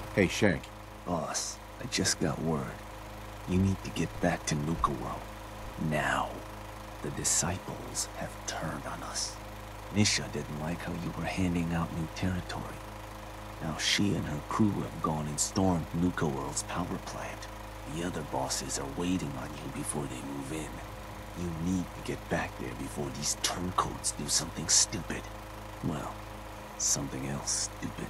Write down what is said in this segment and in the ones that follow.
Hey, Shank. Boss, I just got word. You need to get back to Nuka World. Now. The Disciples have turned on us. Nisha didn't like how you were handing out new territory. Now she and her crew have gone and stormed Nuka World's power plant. The other bosses are waiting on you before they move in. You need to get back there before these turncoats do something stupid. Well, something else stupid.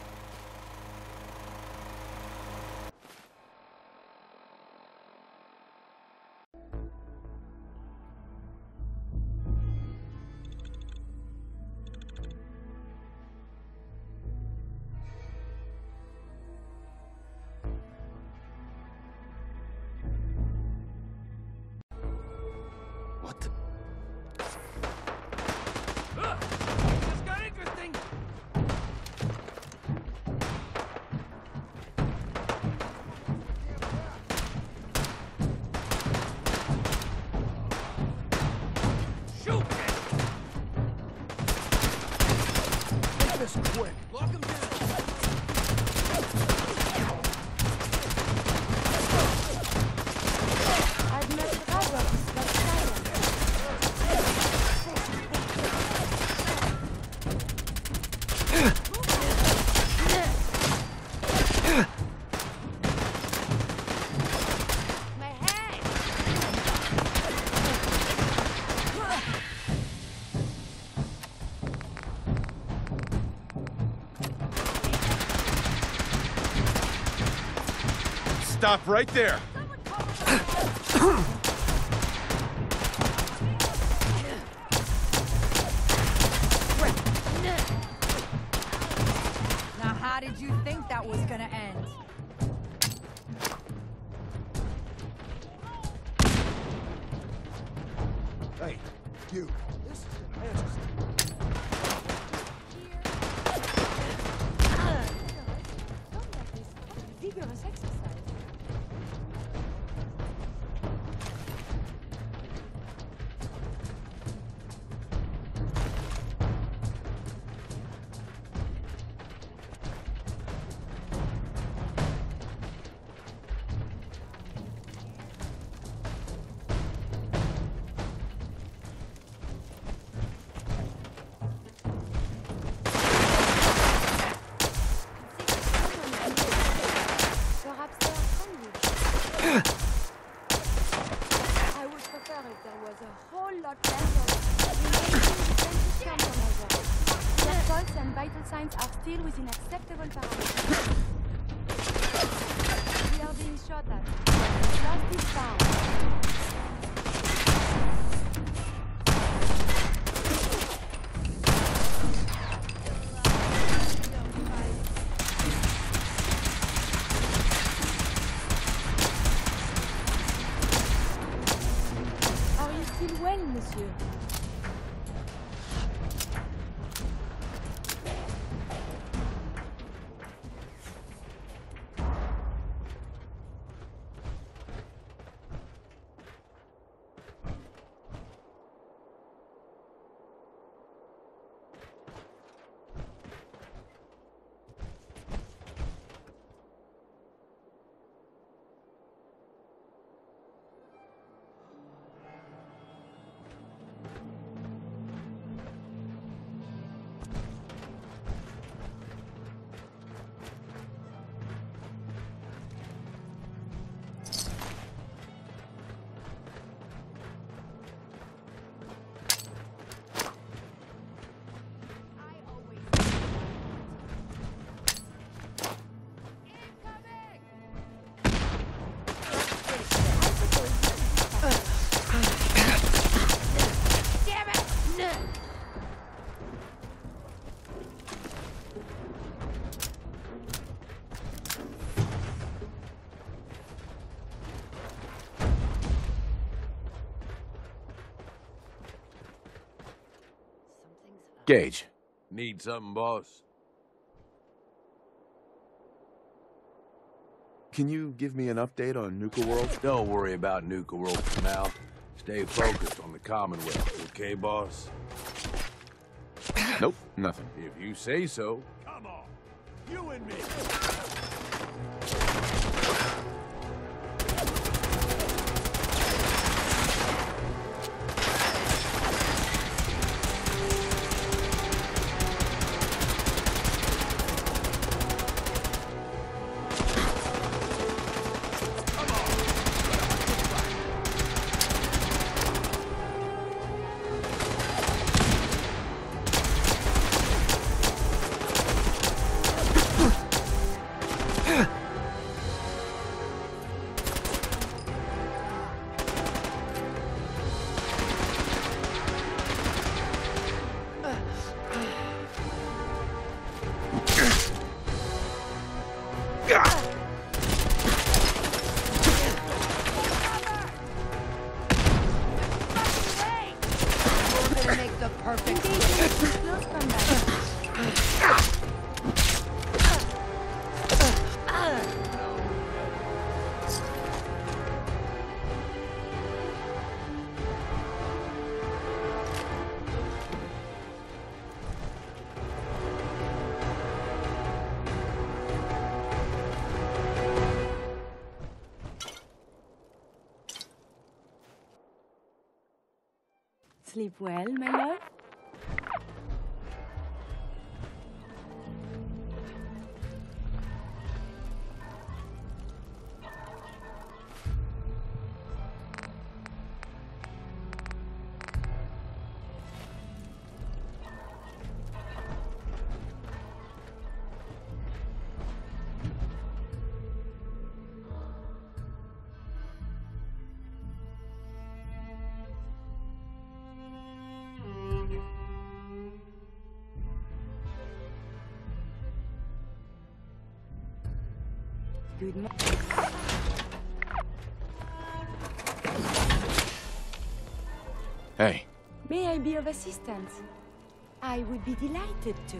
What the? This got interesting! Shoot it! Make this quick. Lock him down! I'd much rather stay silent. My head! Stop right there! Now, how did you think that was gonna end? Hey, you. This is interesting. Vigorous exercise. Perhaps they are friendly. I would prefer if there was a whole lot less of remaining defensive countermeasures. Their pulse and vital signs are still within acceptable parameters. We are being shot at. Trust is found. Are you still well, monsieur? Gage. Need something, boss? Can you give me an update on Nuka World? Don't worry about Nuka World for now. Stay focused on the Commonwealth, okay, boss? Nope, nothing. If you say so. Come on. You and me. Make the perfect Close combat. Sleep well, my love. Good morning. Hey, May I be of assistance? I would be delighted to.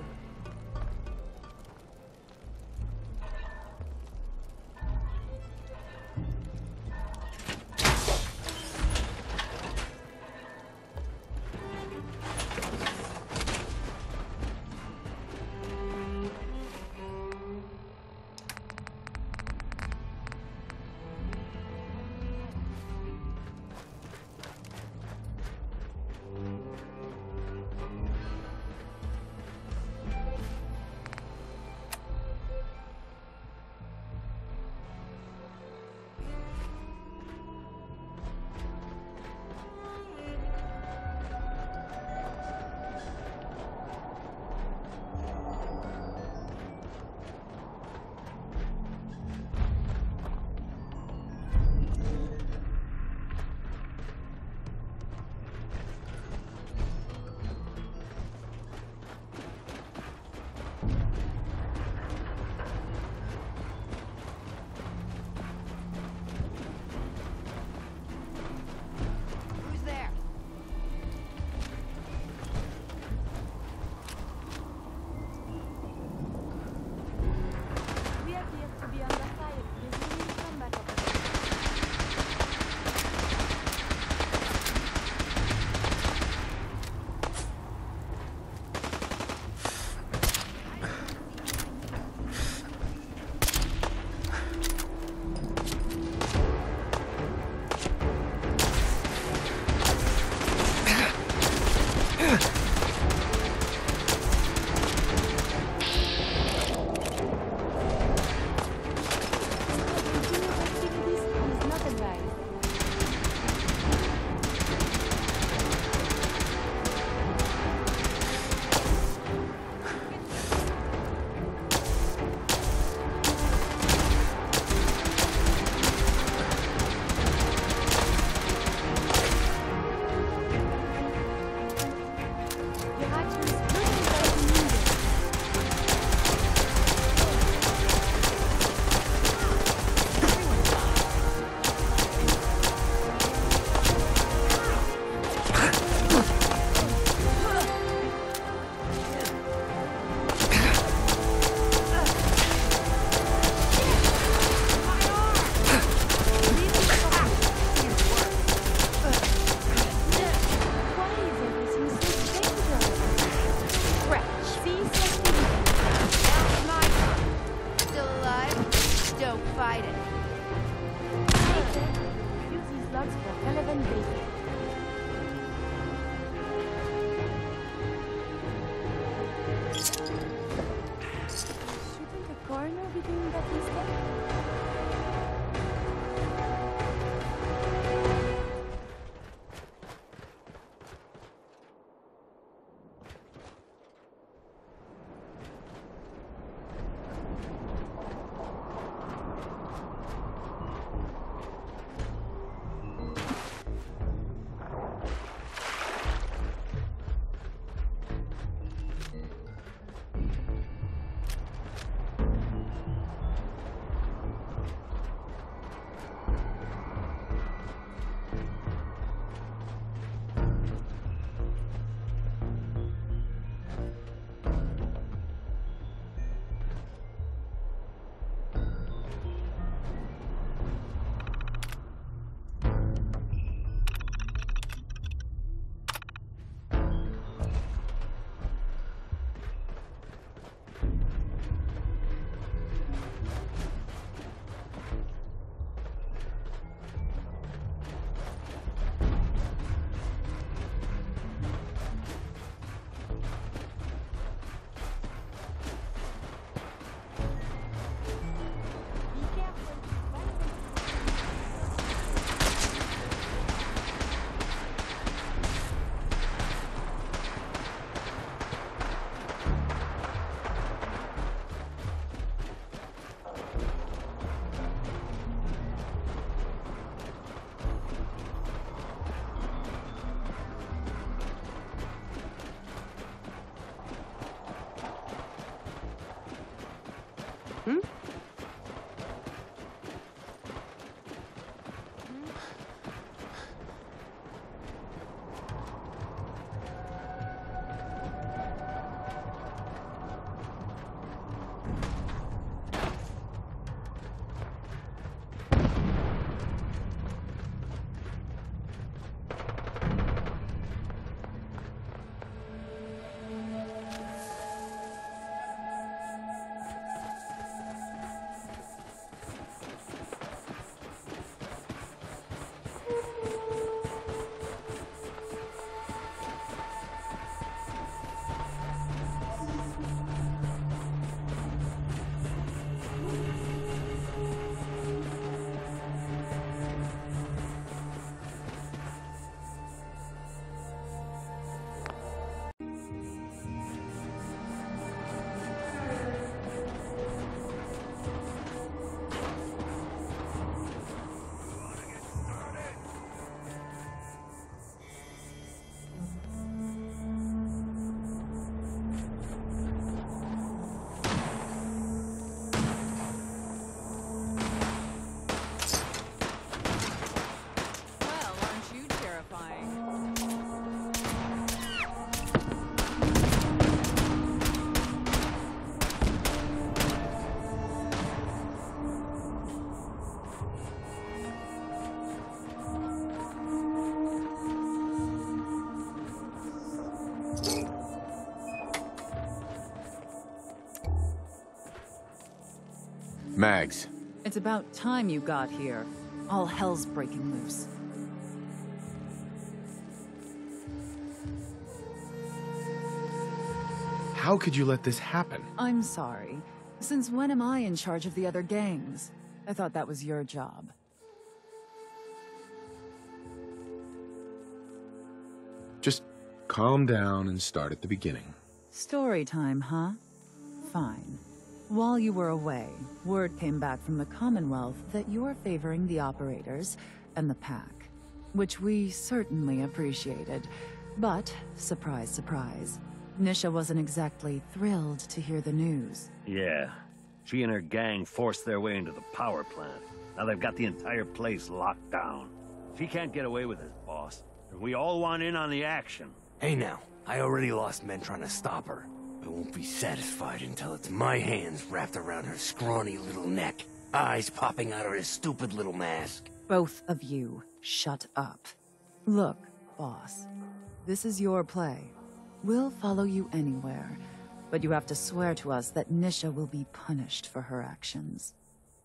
that instead? Be careful. Well, aren't you terrifying? Mags. It's about time you got here. All hell's breaking loose. How could you let this happen? I'm sorry. Since when am I in charge of the other gangs? I thought that was your job. Just calm down and start at the beginning. Story time, huh? Fine. While you were away, word came back from the Commonwealth that you're favoring the operators and the pack, which we certainly appreciated. But, surprise, surprise, Nisha wasn't exactly thrilled to hear the news. Yeah. She and her gang forced their way into the power plant. Now they've got the entire place locked down. She can't get away with this, boss. We all want in on the action. Hey now, I already lost men trying to stop her. I won't be satisfied until it's my hands wrapped around her scrawny little neck, eyes popping out of her stupid little mask. Both of you, shut up. Look, boss, this is your play. We'll follow you anywhere, but you have to swear to us that Nisha will be punished for her actions.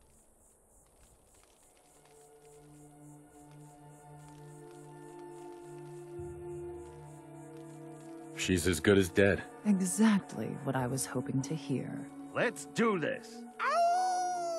She's as good as dead. Exactly what I was hoping to hear. Let's do this!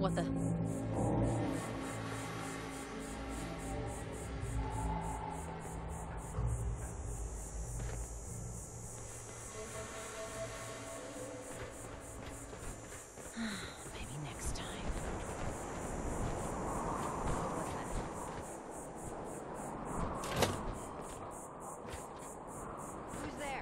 What the? Maybe next time. Who's there?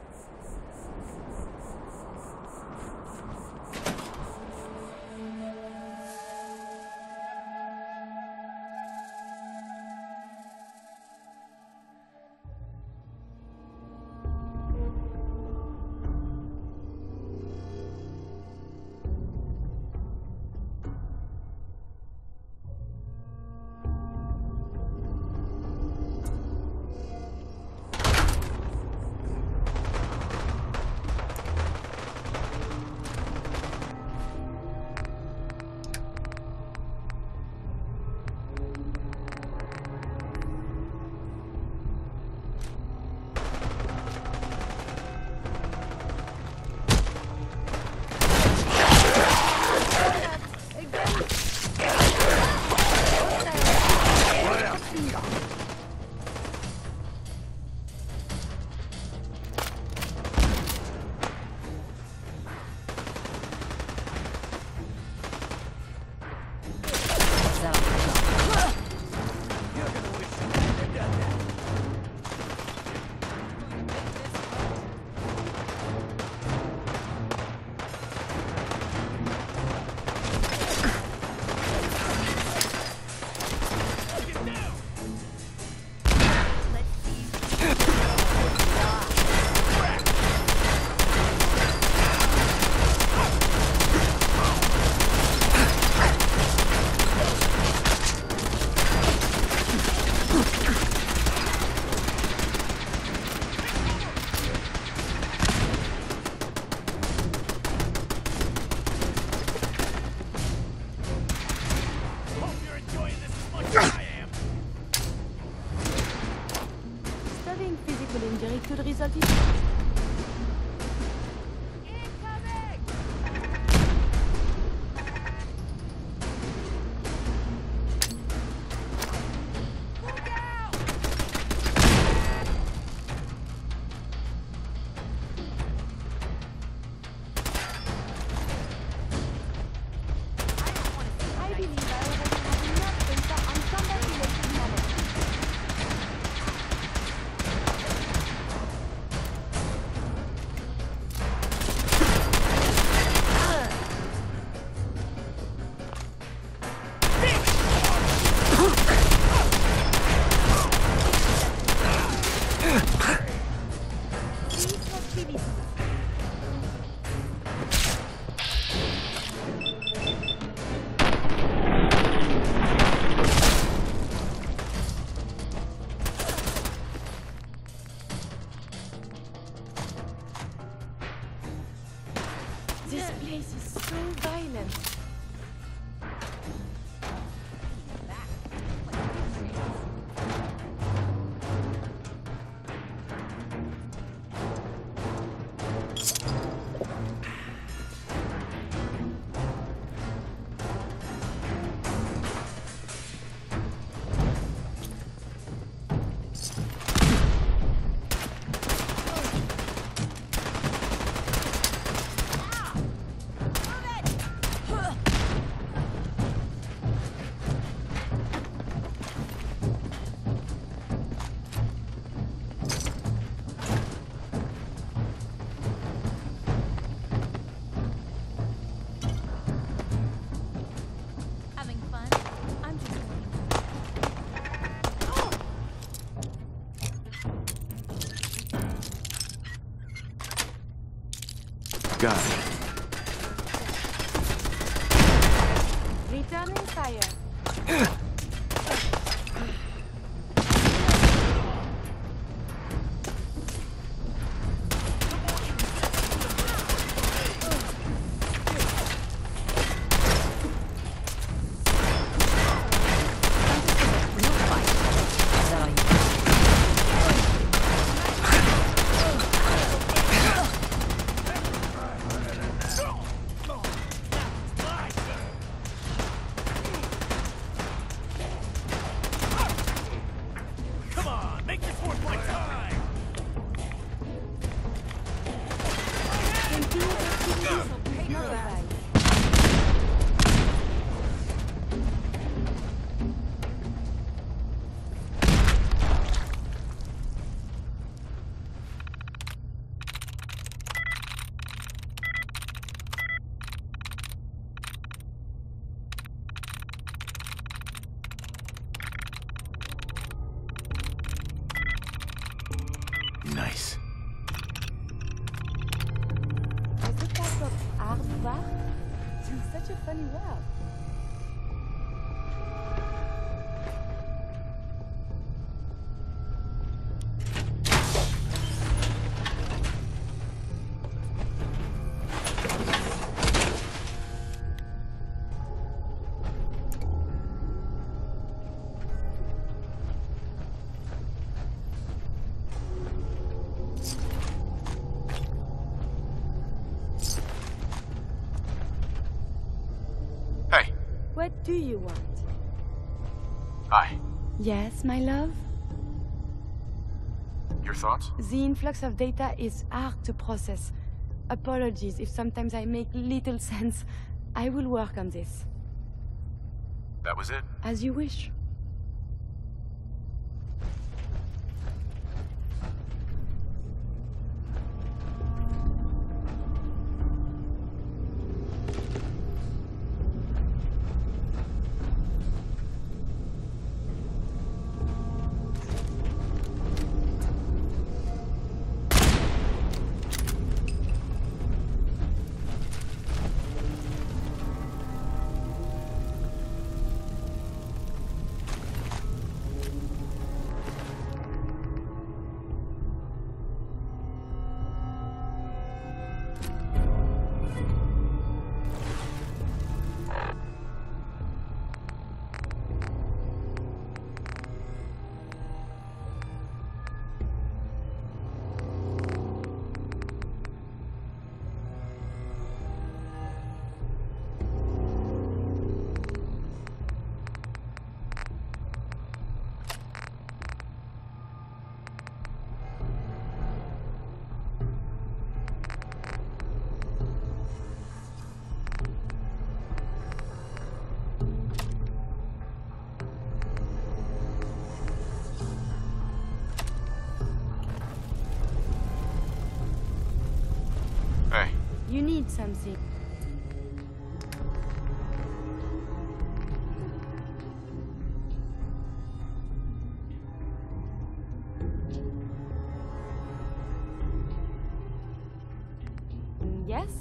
Studying physical injury could result in... I believe I already have enough data on combat-related knowledge. This place is so violent. Having fun? I'm just Got it. Returning fire. Nice. Is the type of aardvark? It's such a funny word. Hey. What do you want? Hi. Yes, my love? Your thoughts? The influx of data is hard to process. Apologies if sometimes I make little sense. I will work on this. That was it? As you wish. Hey. You need something. Yes?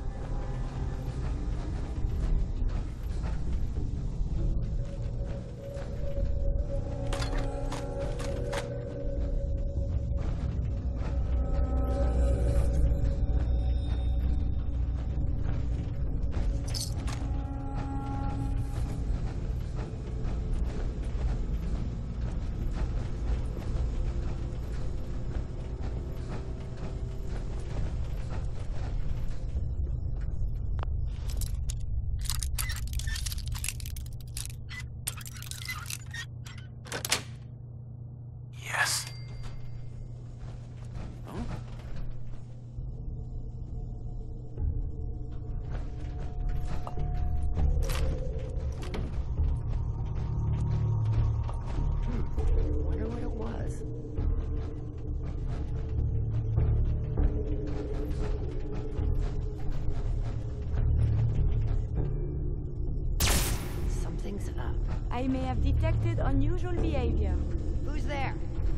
Yes. Wonder what it was. Something's up. I may have detected unusual behavior. Who's there?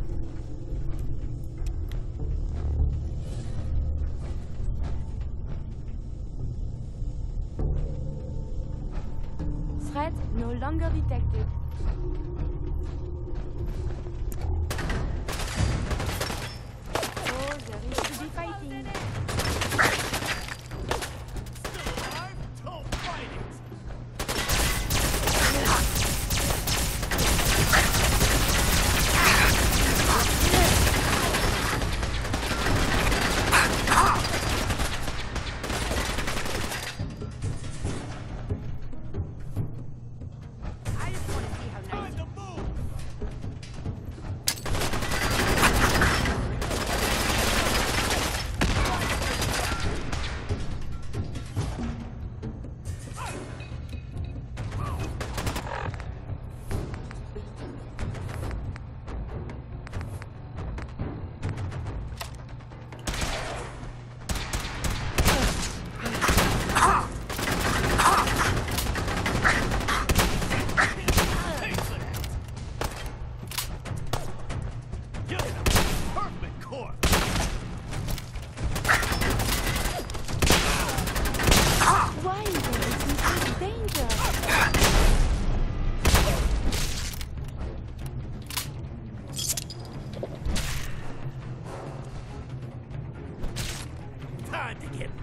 Threat no longer detected. Oh, there is to be fighting. I just want to see how nice.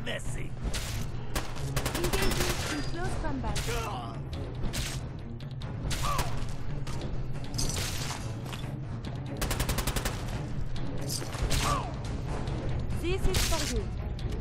messy. Engaging in close combat. This is for you.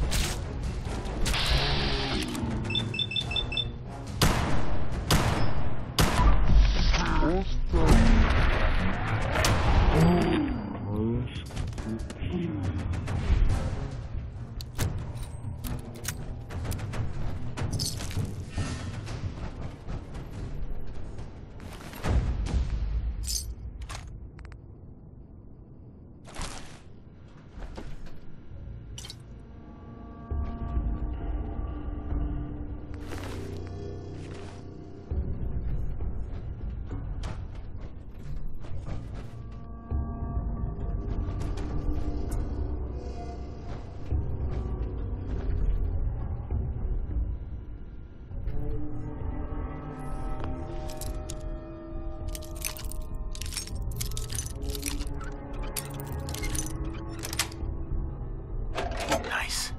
Nice.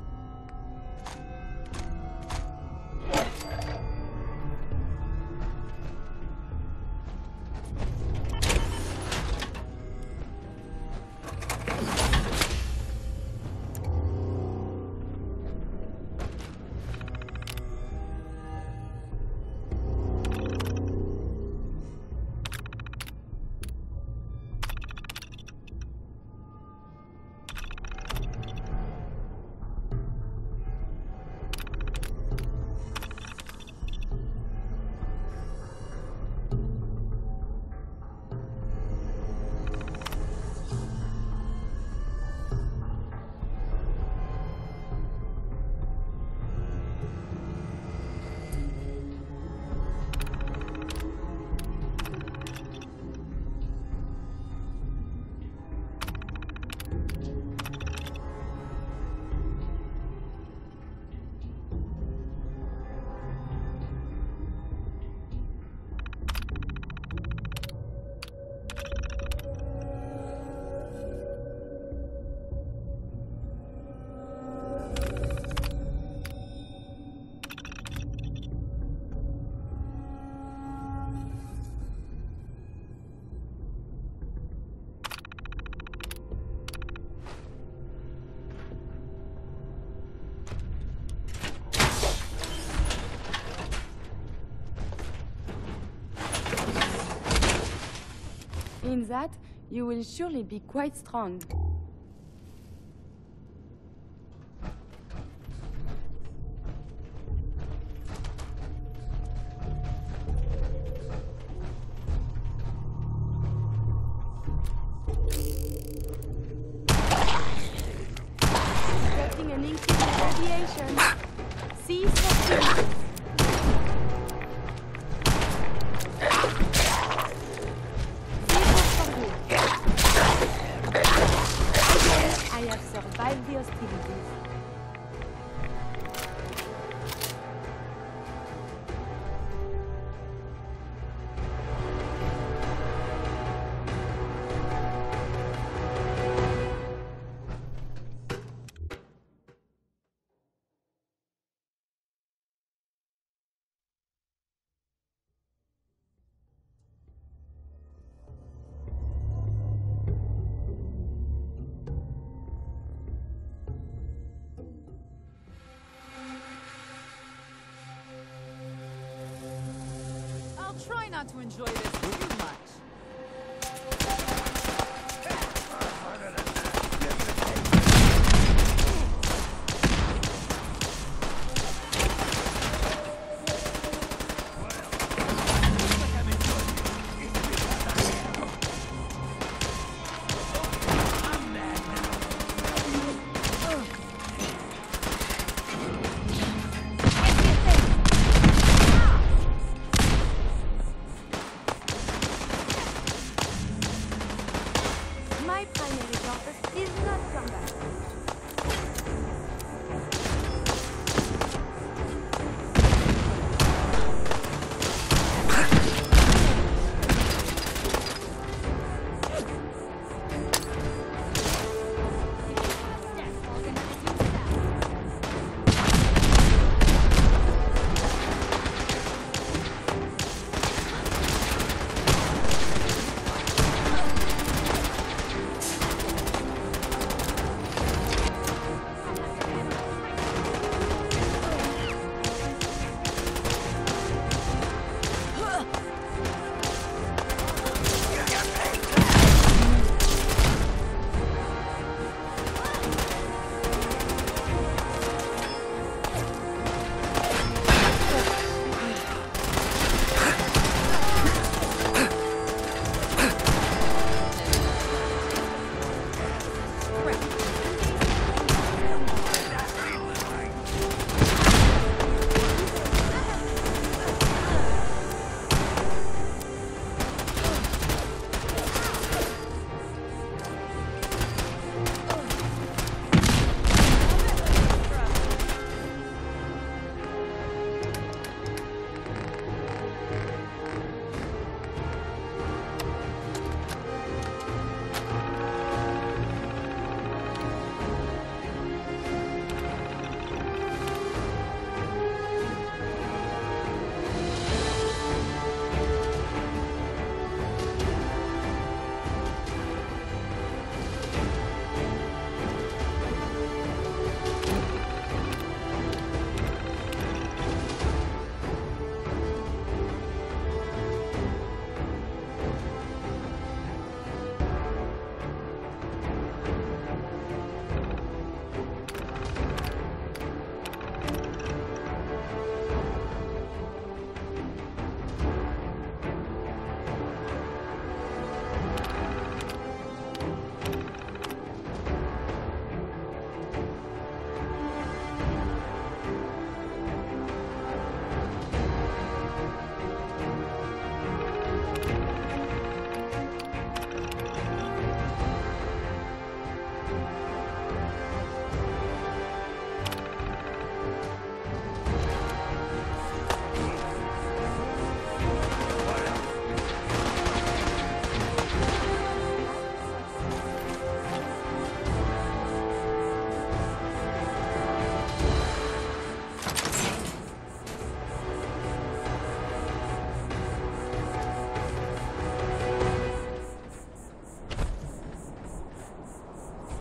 In that, you will surely be quite strong. Detecting an increase in radiation. Cease hostilities. I have survived the hostilities. I'll try not to enjoy this too much.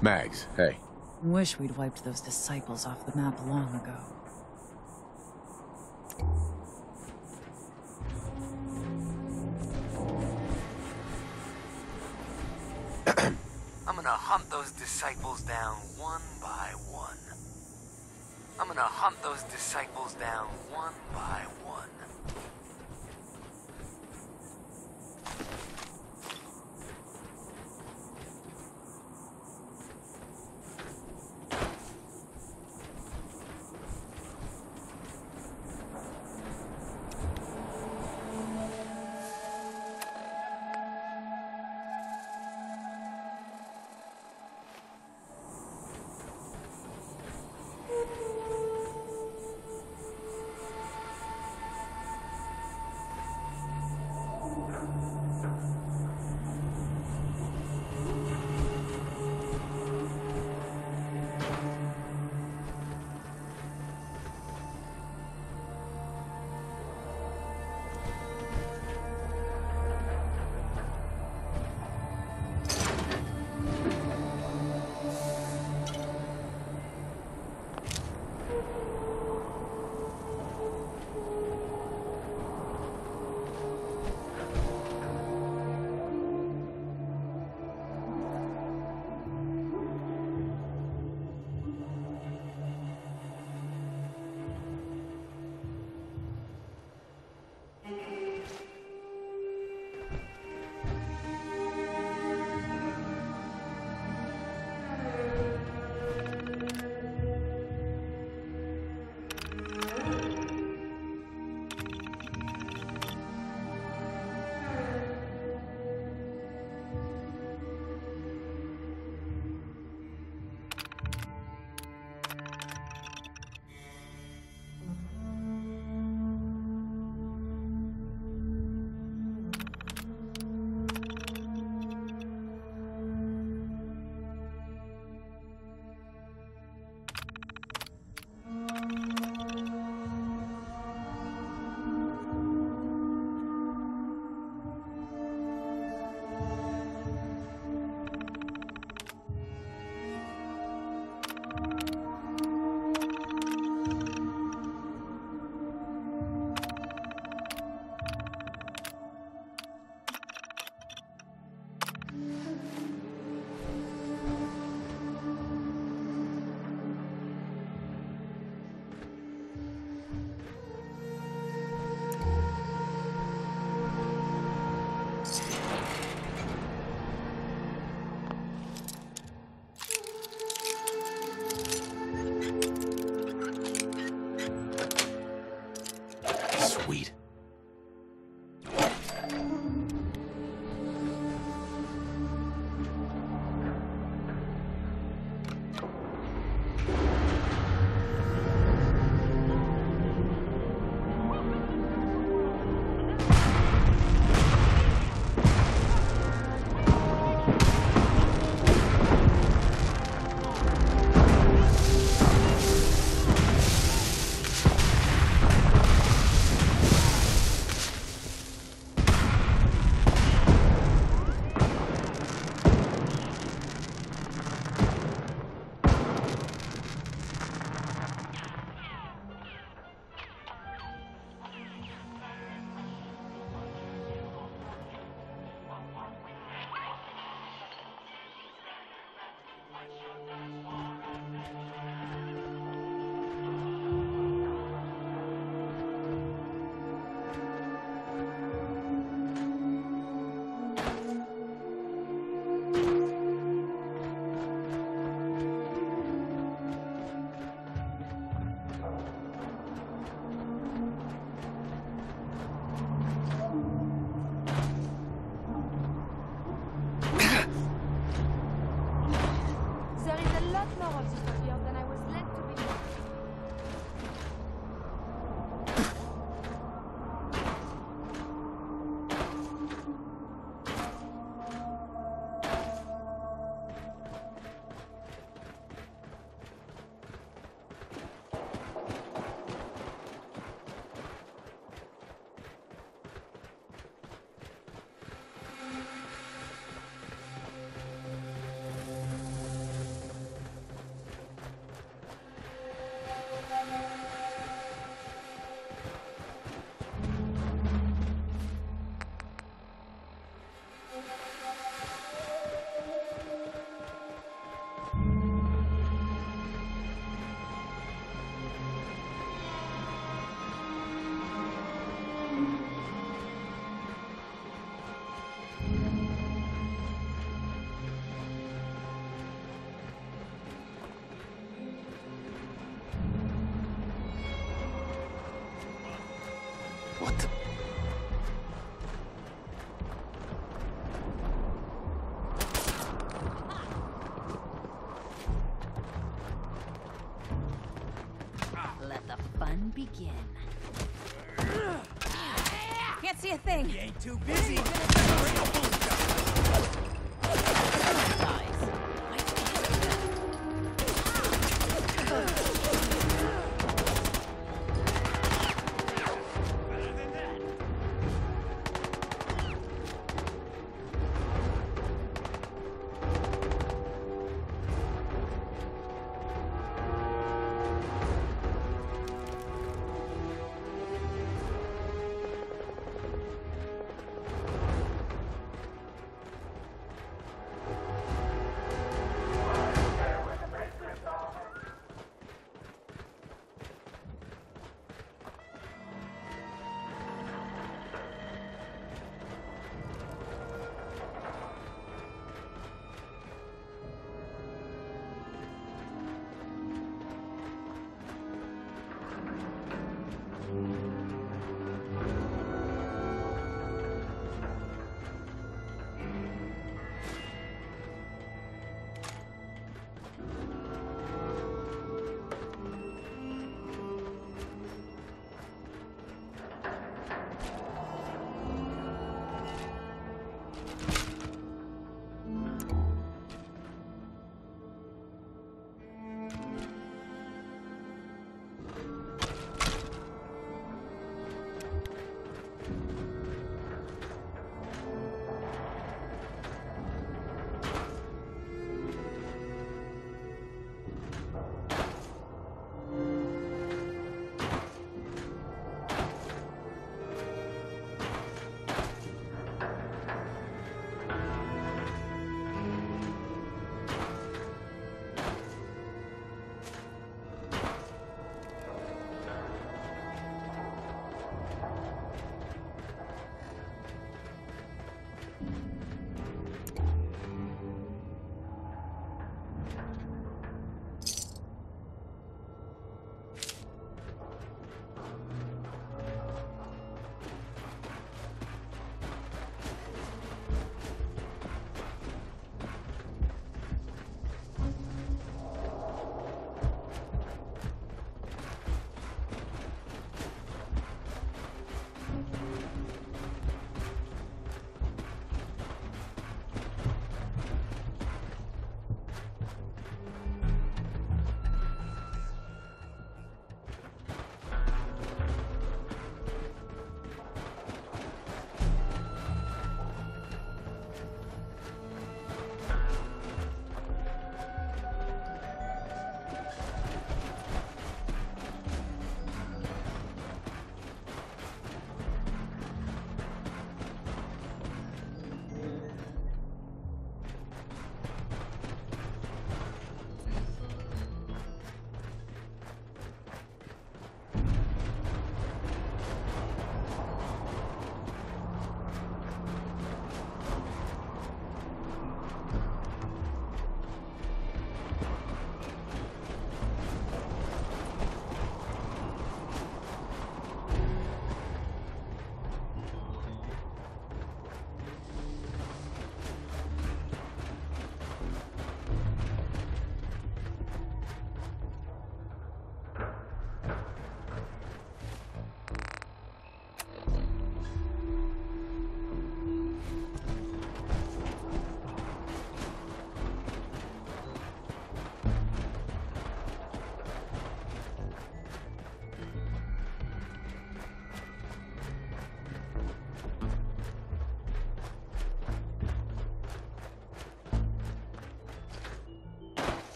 Mags, hey. Wish we'd wiped those disciples off the map long ago. I'm gonna hunt those disciples down one by one. I'm gonna hunt those disciples down one by one. Sweet. let the fun begin. Can't see a thing. You ain't too busy.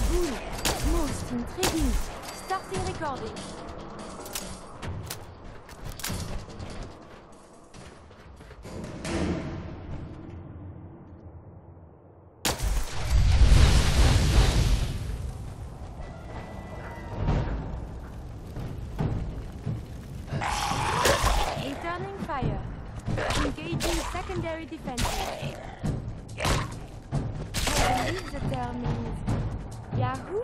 Cool. Most intriguing. Starting recording. Returning fire. Engaging secondary defenses. I believe the term is Yahoo?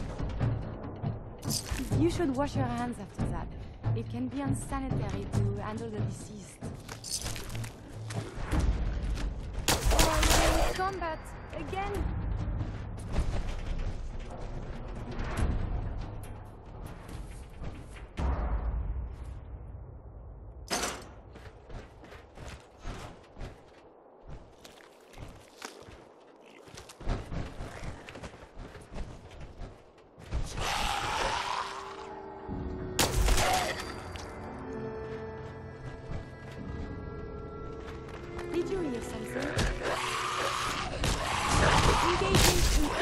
You should wash your hands after that. It can be unsanitary to handle the deceased. Oh, combat! Again! Did you hear something? Engaging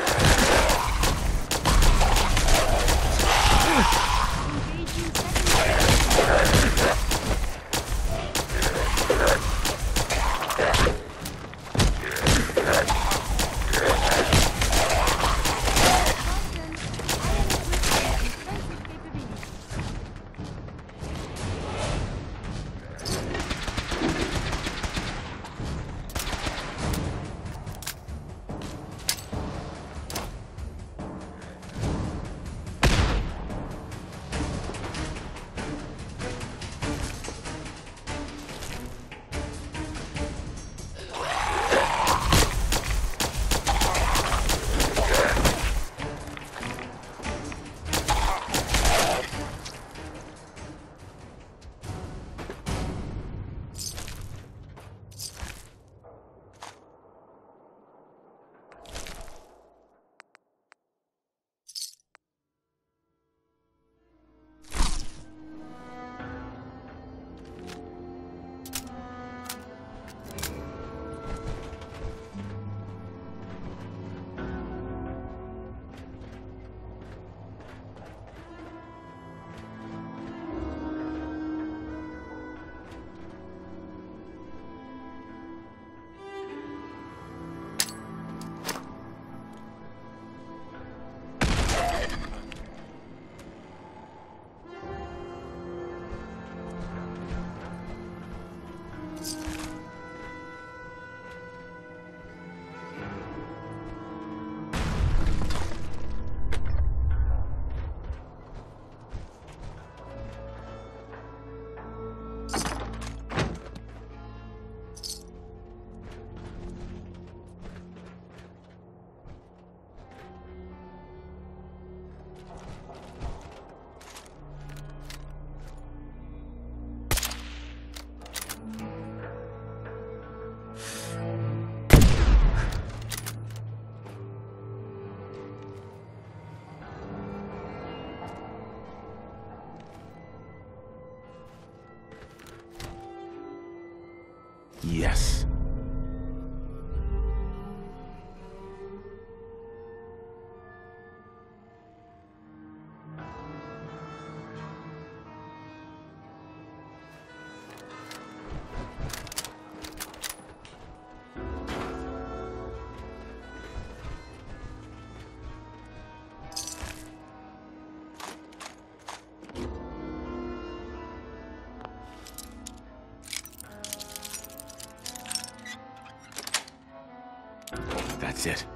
Yes. That's it.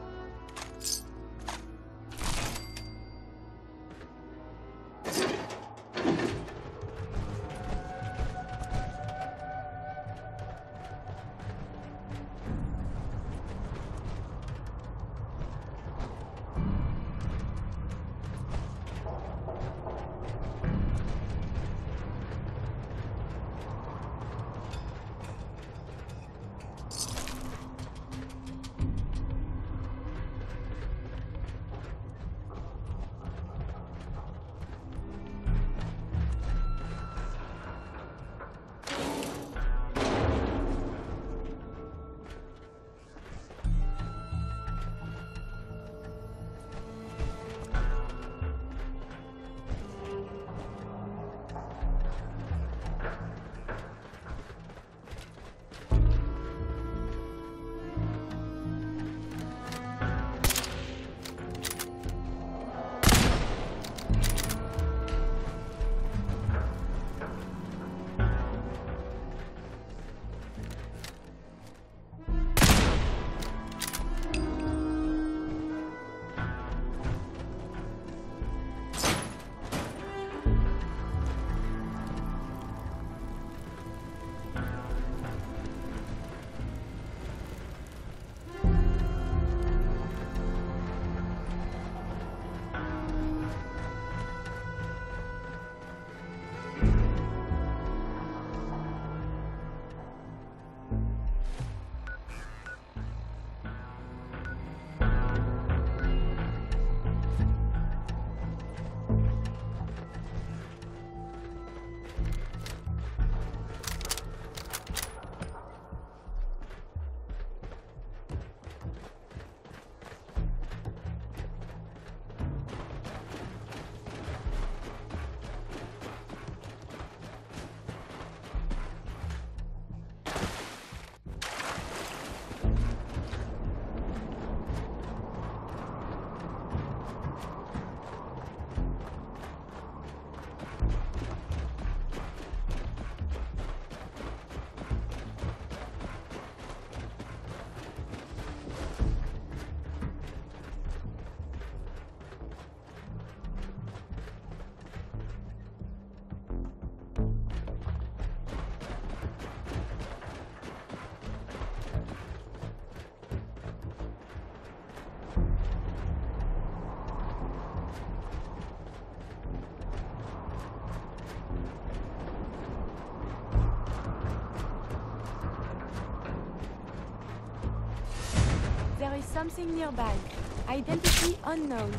is something nearby. Identity unknown.